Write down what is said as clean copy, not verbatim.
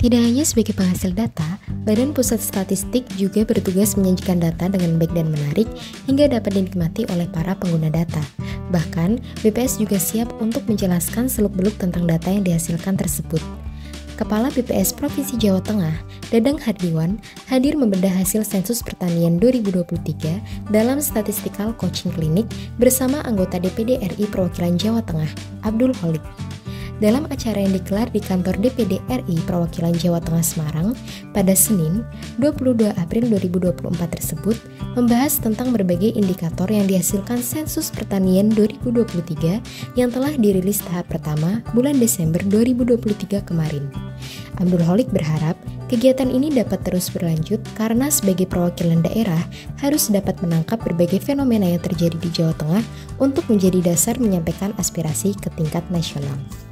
Tidak hanya sebagai penghasil data, Badan Pusat Statistik juga bertugas menyajikan data dengan baik dan menarik hingga dapat dinikmati oleh para pengguna data. Bahkan, BPS juga siap untuk menjelaskan seluk-beluk tentang data yang dihasilkan tersebut. Kepala BPS Provinsi Jawa Tengah, Dadang Hardiwan, hadir membedah hasil sensus pertanian 2023 dalam Statistical Coaching Clinic bersama anggota DPD RI Perwakilan Jawa Tengah, Abdul Holik. Dalam acara yang digelar di kantor DPD RI Perwakilan Jawa Tengah Semarang pada Senin, 22 April 2024 tersebut membahas tentang berbagai indikator yang dihasilkan sensus pertanian 2023 yang telah dirilis tahap pertama bulan Desember 2023 kemarin. Abdul Holik berharap kegiatan ini dapat terus berlanjut karena sebagai perwakilan daerah harus dapat menangkap berbagai fenomena yang terjadi di Jawa Tengah untuk menjadi dasar menyampaikan aspirasi ke tingkat nasional.